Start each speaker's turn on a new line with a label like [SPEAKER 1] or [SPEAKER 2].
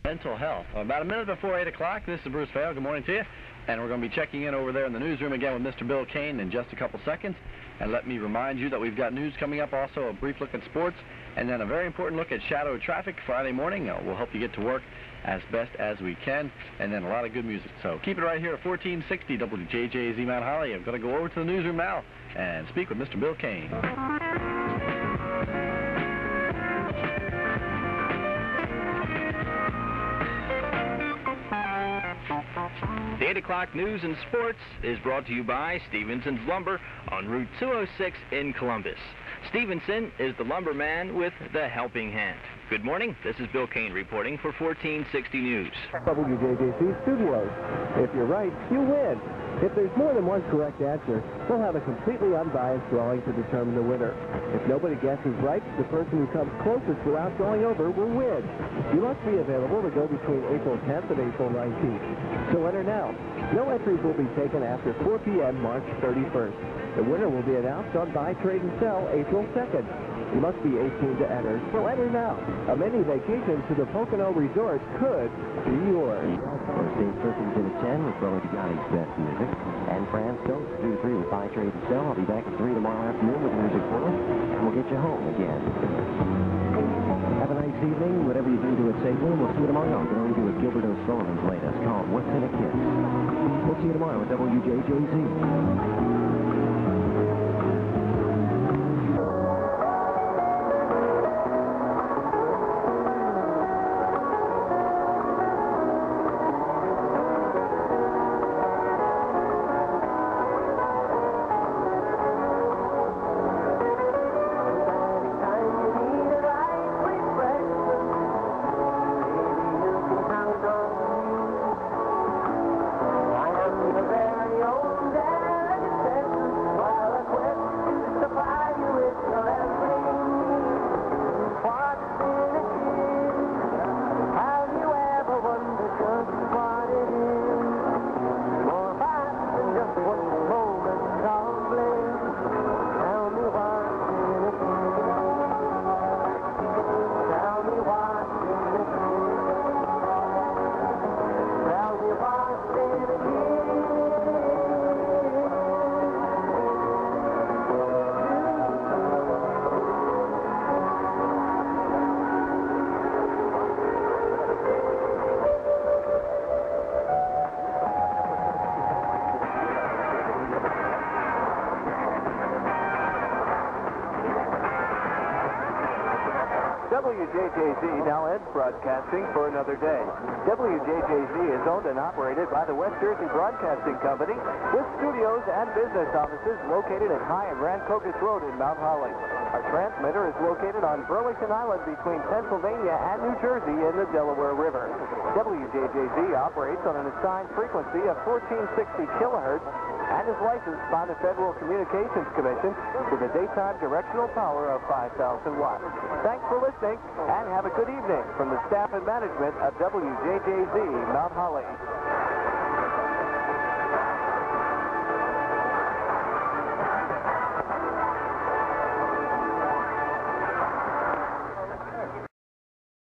[SPEAKER 1] mental health. About a minute before 8 o'clock, this is Bruce Vail. Good morning to you. And we're going to be checking in over there in the newsroom again with Mr. Bill Kane in just a couple seconds. And let me remind you that we've got news coming up, also a brief look at sports, and then a very important look at shadow traffic Friday morning. We'll help you get to work as best as we can, and then a lot of good music. So keep it right here at 1460 WJJZ Mount Holly. I'm going to go over to the newsroom now and speak with Mr. Bill Kane.
[SPEAKER 2] The 8 o'clock news and sports is brought to you by Stevenson's Lumber on Route 206 in Columbus. Stevenson is the lumberman with the helping hand. Good morning. This is Bill Kane reporting for 1460 News.
[SPEAKER 3] WJJZ Studios. If you're right, you win. If there's more than one correct answer, we'll have a completely unbiased drawing to determine the winner. If nobody guesses right, the person who comes closest without going over will win. You must be available to go between April 10th and April 19th. So enter now. No entries will be taken after 4 p.m. March 31st. The winner will be announced on Buy, Trade, and Sell April 2nd. You must be 18 to enter, so enter now. A mini vacation to the Pocono Resort could be yours.
[SPEAKER 4] Thursday, 13 to the 10 with Brother Gotti's best music. And Fran Stokes, 2 to 3 with Buy, Trade, and Sell. I'll be back at 3 tomorrow afternoon with music for us, and we'll get you home again. Have a nice evening. Whatever you do it safely, and we'll see you tomorrow. I'm going to do with Gilbert O'Sullivan's latest called What's in a Kiss. We'll see you tomorrow at WJJZ.
[SPEAKER 3] WJJZ now ends broadcasting for another day. WJJZ is owned and operated by the West Jersey Broadcasting Company with studios and business offices located at High and Rancocas Road in Mount Holly. Our transmitter is located on Burlington Island between Pennsylvania and New Jersey in the Delaware River. WJJZ operates on an assigned frequency of 1460 kilohertz and is licensed by the Federal Communications Commission with a daytime directional power of 5,000 watts. Thanks for listening, and have a good evening from the staff and management of WJJZ Mount Holly.